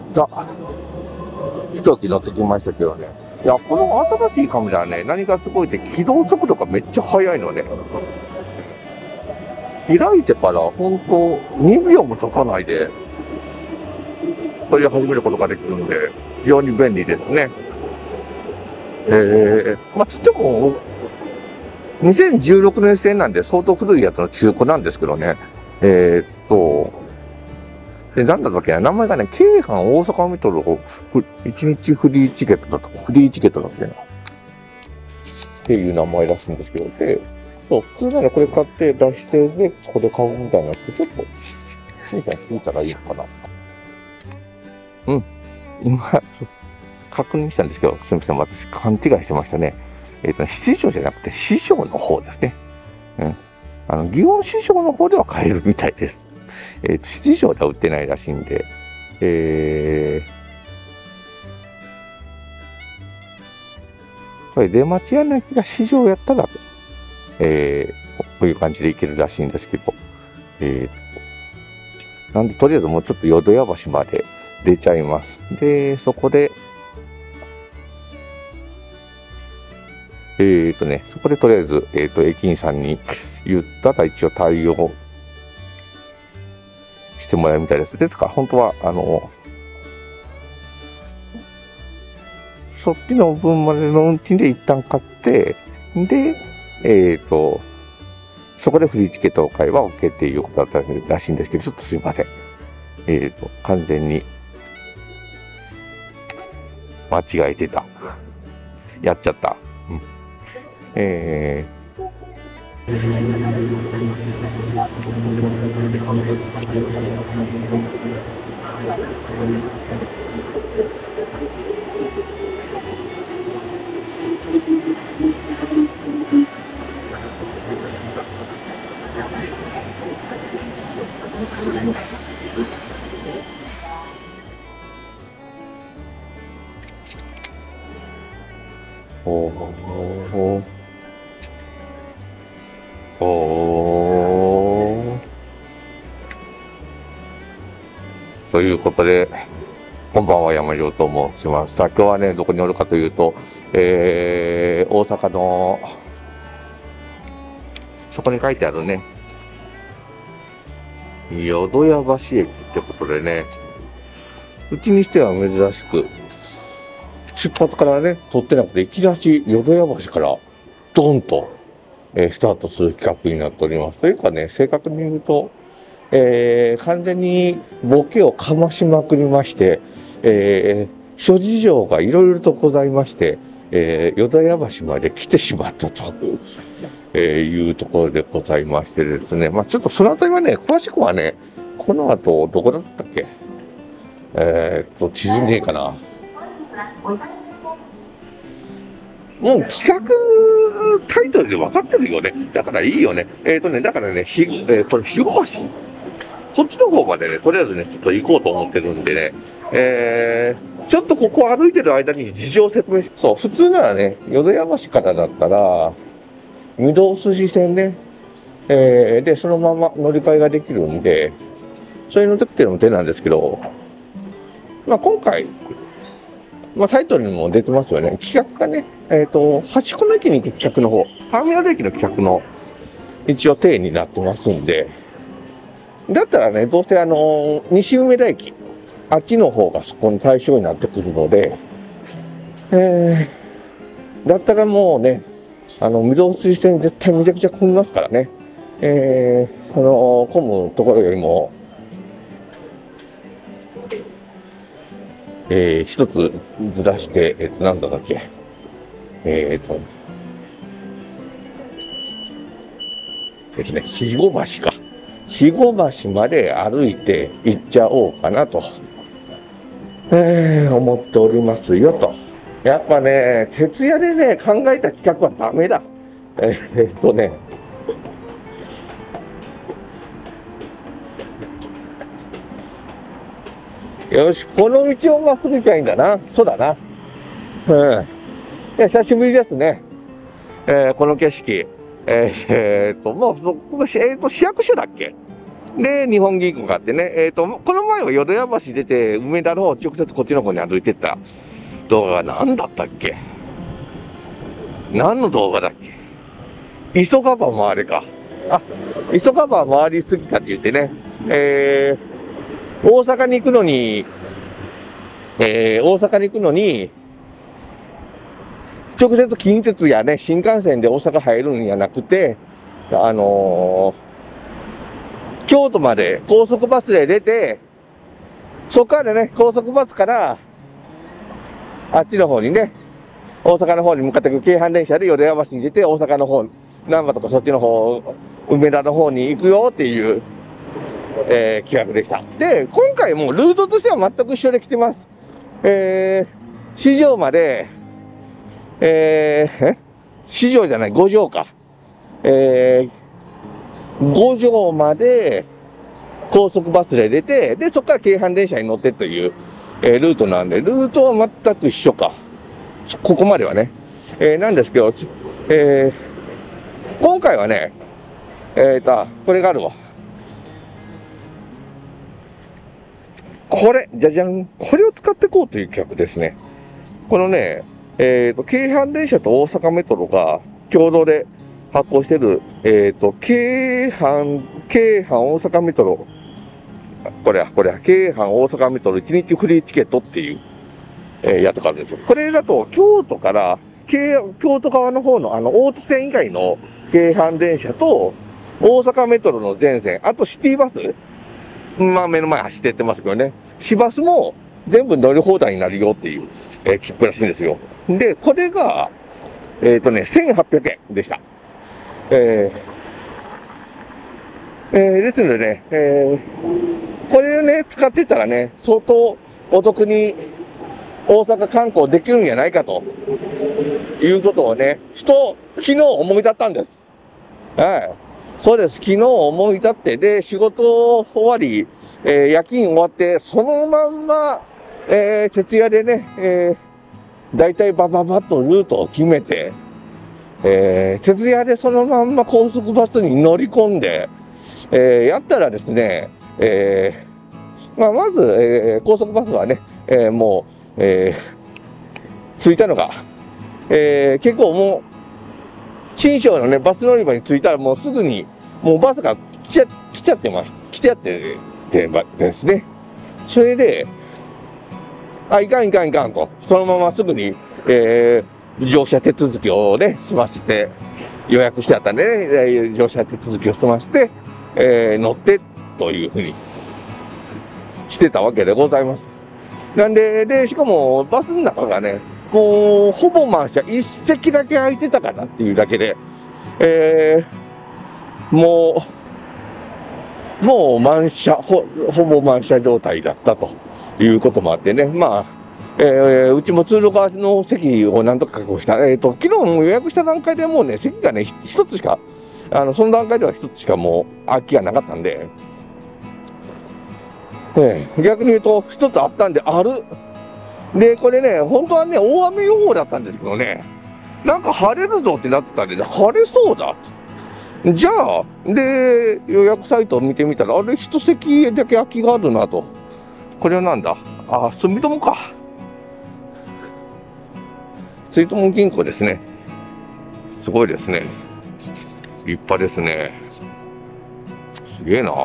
さあ、飛行機乗ってきましたけどね。いや、この新しいカメラね、何がすごいって起動速度がめっちゃ速いので、開いてから本当2秒も経たないで、撮り始めることができるので、非常に便利ですね。まあ、つっても、2016年製なんで相当古いやつの中古なんですけどね。で、なんだったっけな、名前がね、京阪大阪メトロ1日フリーチケットだったか、フリーチケットだっけな。っていう名前らしいんですけど、で、そう、普通ならこれ買って出してで、そこで買うみたいなって、ちょっと、兄さん聞いたらいいのかな。うん。今、確認したんですけど、すみません、私勘違いしてましたね。七条じゃなくて、四条の方ですね。うん。祇園四条の方では買えるみたいです。七条では売ってないらしいんで、これ出町柳が四条やったら、こういう感じでいけるらしいんですけど、なんでとりあえずもうちょっと淀屋橋まで出ちゃいます。で、そこで、そこでとりあえず、駅員さんに言ったら一応対応してもらうみたいです。ですから、本当は、そっちの分までの運賃で一旦買って、で、そこでフリーチケットを買えば OK っていうことだったらしいんですけど、ちょっとすいません。完全に間違えてた。やっちゃった。うん。ということで、こんばんは、山城と申します。さあ、今日はね、どこにおるかというと、大阪の、そこに書いてあるね、淀屋橋駅ってことでね、うちにしては珍しく、出発からね、撮ってなくて、いきなり淀屋橋から、ドンと、スタートする企画になっております。というかね、正確に言うと、完全にボケをかましまくりまして、諸事情がいろいろとございまして、淀屋橋まで来てしまったと、いうところでございましてですね。まあちょっとそのあたりはね、詳しくはね、この後、どこだったっけ？地図ねえかな。もう企画タイトルで分かってるよね。だからいいよね。だからね、これ、肥後橋。こっちの方までね、とりあえずね、ちょっと行こうと思ってるんでね、ちょっとここ歩いてる間に事情を説明し、そう、普通ならね、淀屋橋からだったら、御堂筋線ね、で、そのまま乗り換えができるんで、そういうの時っていうのも手なんですけど、まあ今回、まあタイトルにも出てますよね、企画がね、端っこの駅に行く企画の方、ターミナル駅の企画の一応定になってますんで、だったらね、どうせ西梅田駅、あっちの方がそこに対象になってくるので、だったらもうね、御堂筋線絶対めちゃくちゃ混みますからね、混むところよりも、一つずらして、なんだっけ、肥後橋か。肥後橋まで歩いて行っちゃおうかなと、思っておりますよと。やっぱね、徹夜でね、考えた企画はダメだ。よし、この道をまっすぐ行きゃいいんだな。そうだな。久しぶりですね。この景色。もう、ここ、市役所だっけ？ で、日本銀行があってね、この前は淀屋橋出て、梅田の方、直接こっちの方に歩いてった動画が何だったっけ？何の動画だっけ？急がば回れか。あ、急がば回りすぎたって言ってね、大阪に行くのに、直接近鉄やね、新幹線で大阪入るんじゃなくて、京都まで高速バスで出て、そこからね、高速バスから、あっちの方にね、大阪の方に向かっていく京阪電車で淀屋橋に出て、大阪の方、難波とかそっちの方、梅田の方に行くよっていう、企画でした。で、今回もルートとしては全く一緒で来てます。四条まで、四条じゃない、五条か。五条まで高速バスで出て、で、そこから京阪電車に乗ってという、ルートなんで、ルートは全く一緒か。ここまではね。なんですけど、今回はね、これがあるわ。これ、じゃじゃん。これを使っていこうという企画ですね。このね、京阪電車と大阪メトロが共同で発行している、京阪大阪メトロ、これ、京阪大阪メトロ1日フリーチケットっていう、やつがあるんですよ。これだと、京都から、京都側の方の大津線以外の京阪電車と、大阪メトロの全線、あとシティバス、まあ目の前走ってってますけどね、市バスも全部乗り放題になるよっていう、切符らしいんですよ。で、これが、1800円でした。ですのでね、これをね、使ってたらね、相当お得に大阪観光できるんじゃないかということをね、昨日思い立ったんです。はい。そうです。昨日思い立って、で、仕事終わり、夜勤終わって、そのまんま、徹夜でね、だいたいバババッとルートを決めて、徹夜でそのまんま高速バスに乗り込んで、やったらですね、まず、高速バスはね、もう、着いたのが、結構もう、新庄のね、バス乗り場に着いたらもうすぐに、もうバスが来ちゃってですね。それで、いかんと、そのまますぐに、乗車手続きをね、済ませて、予約してあったんでね、乗車手続きを済ませて、乗ってというふうにしてたわけでございます。なんで、しかもバスの中がね、もうほぼ満車、一席だけ空いてたかなっていうだけで、もう満車、ほぼ満車状態だったということもあってね、まあ、うちも通路側の席をなんとか確保した。昨日も予約した段階でもうね、席がね、一つしか、その段階では一つしかもう空きがなかったんで、逆に言うと、一つあったんで、で、これね、本当はね、大雨予報だったんですけどね、なんか晴れるぞってなってたんで、晴れそうだ。じゃあ、で、予約サイトを見てみたら、あれ、一席だけ空きがあるなと。これはなんだ？住友か。住友銀行ですね。すごいですね。立派ですね。すげえな。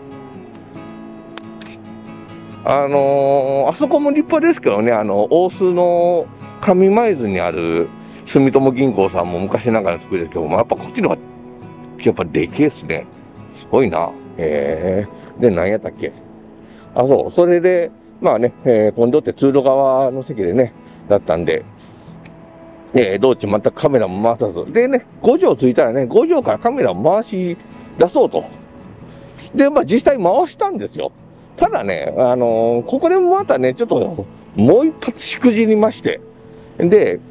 あそこも立派ですけどね、大須の上舞鶴にある住友銀行さんも昔ながらの作りですけども、やっぱこっちの方が、やっぱでけえっすね。すごいな。で、何やったっけ？そう、それで、まあね、今度って通路側の席でね、だったんで、道中全くカメラも回さず。でね、5条着いたらね、5条からカメラを回し出そうと。で、まあ実際回したんですよ。ただね、ここでもまたね、ちょっと、もう一発しくじりまして。で、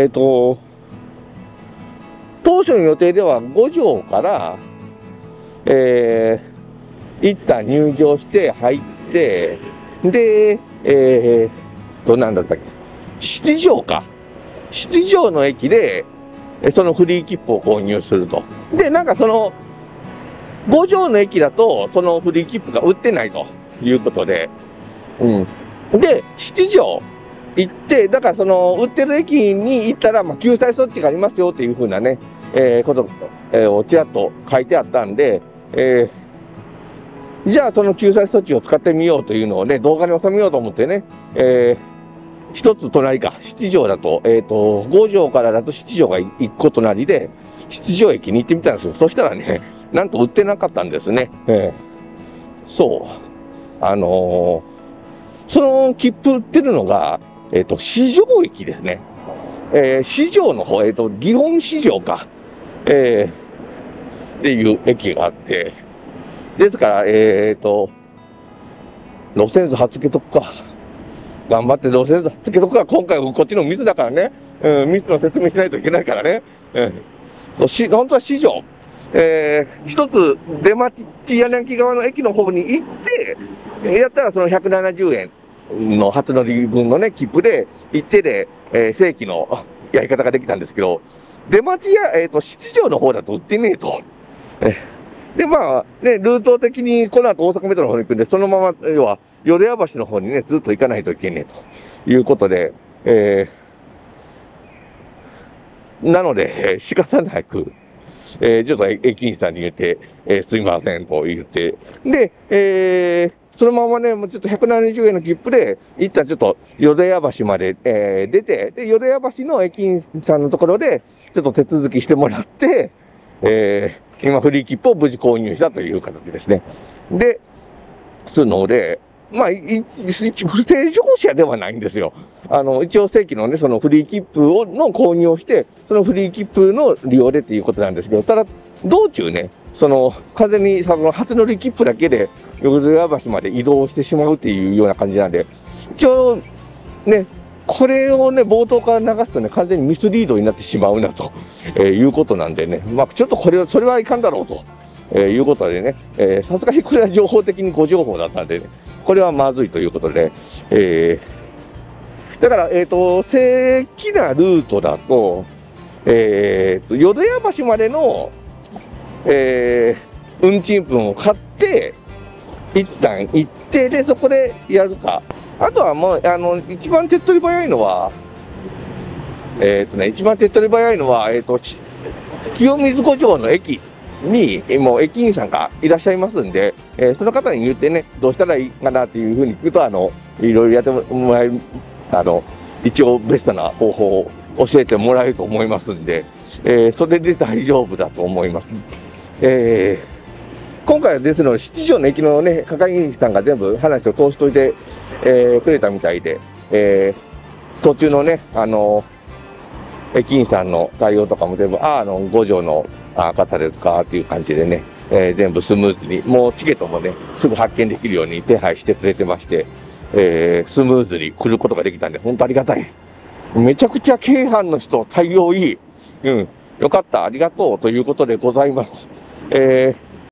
当初の予定では5条から、一旦入場して入って、で、何だったっけ、七条か。七条の駅で、そのフリー切符を購入すると。で、なんかその、 五条の駅だと、そのフリー切符が売ってないということで、で、七条行って、だからその売ってる駅に行ったら、救済措置がありますよっていうふうなね、こと、をちらっと書いてあったんで、じゃあその救済措置を使ってみようというのをね、動画に収めようと思ってね、一つ隣か、七条だと、五条からだと七条が一個隣で、七条駅に行ってみたんですよ。そしたらね、なんと売ってなかったんですね。そう。その切符売ってるのが、四条駅ですね。四条の方、祇園四条か。っていう駅があって、ですから、路線図貼っつけとくか。頑張って路線図貼っつけとくか。今回こっちのミスだからね。ミスの説明しないといけないからね。本当は四条。一つ出町柳川の駅の方に行って、やったらその170円の初乗り分のね、切符で行ってで、正規のやり方ができたんですけど、出町や、七条の方だと売ってねえと。で、ルート的にこの後大阪メトロの方に行くんで、そのまま、要は、淀屋橋の方にね、ずっと行かないといけねえということで、なので、仕方なく、ちょっと駅員さんに言って、すいませんと言って、で、そのままね、もうちょっと170円の切符で、一旦ちょっと淀屋橋まで、出て、で、淀屋橋の駅員さんのところで、ちょっと手続きしてもらって、今フリー切符を無事購入したという形ですね。で、するので、不正乗車ではないんですよ。一応正規のね、そのフリー切符の購入をして、そのフリー切符の利用でっていうことなんですけど、ただ、道中ね、完全にその初乗り切符だけで、淀屋橋まで移動してしまうっていうような感じなんで、一応、ね、これをね、冒頭から流すとね、完全にミスリードになってしまうなと、いうことなんでね、ちょっとそれはいかんだろうと、いうことでね、さすがにこれは情報的に誤情報だったんでね、これはまずいということで、だから、正規なルートだと、淀屋橋までの、運賃分を買って、一旦行って、で、そこでやるか。あとはもう、一番手っ取り早いのは、清水五条の駅に、もう駅員さんがいらっしゃいますんで、その方に言ってね、どうしたらいいかなっていうふうに聞くと、いろいろやってもらえる、一応ベストな方法を教えてもらえると思いますんで、それで大丈夫だと思います。今回はですので、七条の駅のね、係員さんが全部話を通しといて、くれたみたいで、途中のね、駅員さんの対応とかも全部、五条の方ですかっていう感じでね、全部スムーズに、もうチケットもね、すぐ発券できるように手配してくれてまして、スムーズに来ることができたんで、本当ありがたい。めちゃくちゃ京阪の人対応いい。よかった、ありがとうということでございます。